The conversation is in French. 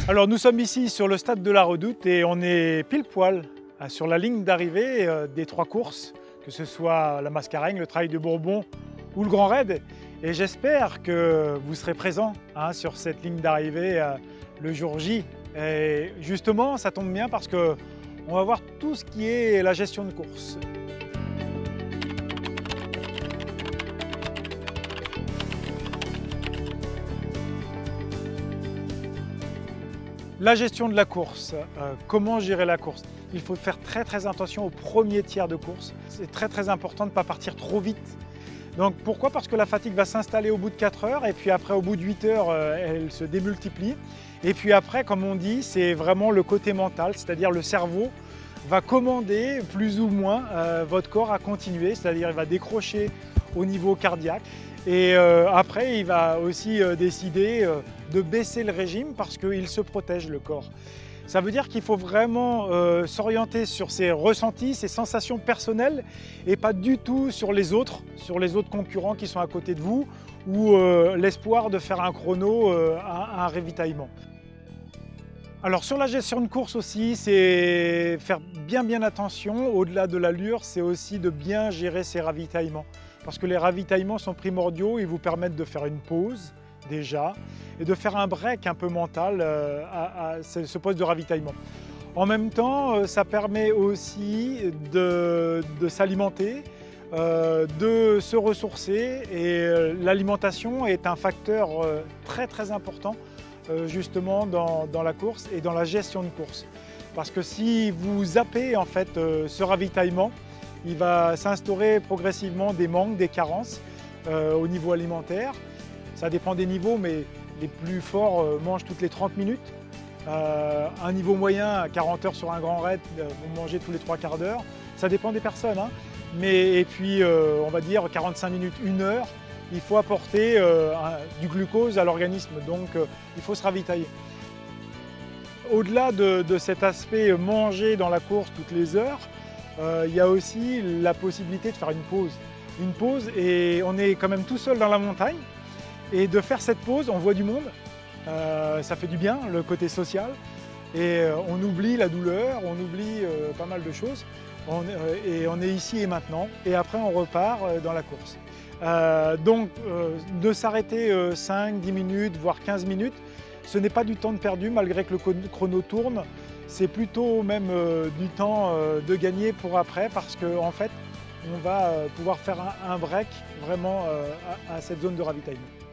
Alors nous sommes ici sur le stade de la Redoute et on est pile poil sur la ligne d'arrivée des 3 courses, que ce soit la Mascareigne, le Trail de Bourbon ou le Grand Raid. Et j'espère que vous serez présents sur cette ligne d'arrivée le jour J. Et justement, ça tombe bien parce qu'on va voir tout ce qui est la gestion de course. La gestion de la course, comment gérer la course? Il faut faire très attention au premier tiers de course. C'est très important de ne pas partir trop vite. Donc pourquoi? Parce que la fatigue va s'installer au bout de 4 heures et puis après au bout de 8 heures, elle se démultiplie. Et puis après, comme on dit, c'est vraiment le côté mental, c'est-à-dire le cerveau va commander plus ou moins votre corps à continuer, c'est-à-dire il va décrocher au niveau cardiaque. Et après, il va aussi décider de baisser le régime parce qu'il se protège le corps. Ça veut dire qu'il faut vraiment s'orienter sur ses ressentis, ses sensations personnelles et pas du tout sur les autres concurrents qui sont à côté de vous ou l'espoir de faire un chrono à un ravitaillement. Alors sur la gestion de course aussi, c'est faire bien attention. Au-delà de l'allure, c'est aussi de bien gérer ses ravitaillements. Parce que les ravitaillements sont primordiaux, ils vous permettent de faire une pause déjà et de faire un break un peu mental à ce poste de ravitaillement. En même temps, ça permet aussi de s'alimenter, de se ressourcer et l'alimentation est un facteur très important justement dans la course et dans la gestion de course. Parce que si vous zappez en fait ce ravitaillement, il va s'instaurer progressivement des manques, des carences au niveau alimentaire. Ça dépend des niveaux, mais les plus forts mangent toutes les 30 minutes. Un niveau moyen, à 40 heures sur un grand raid, vont manger tous les 3/4 d'heure. Ça dépend des personnes, hein. Et puis, on va dire 45 minutes, 1 heure, il faut apporter du glucose à l'organisme, donc il faut se ravitailler. Au-delà de cet aspect manger dans la course toutes les heures, il y a aussi la possibilité de faire une pause. Une pause et on est quand même tout seul dans la montagne. Et de faire cette pause, on voit du monde, ça fait du bien, le côté social. Et on oublie la douleur, on oublie pas mal de choses. Et on est ici et maintenant. Et après, on repart dans la course. Donc, de s'arrêter 5, 10 minutes, voire 15 minutes, ce n'est pas du temps de perdu malgré que le chrono tourne. C'est plutôt même du temps de gagner pour après parce qu'en fait, on va pouvoir faire un break vraiment à cette zone de ravitaillement.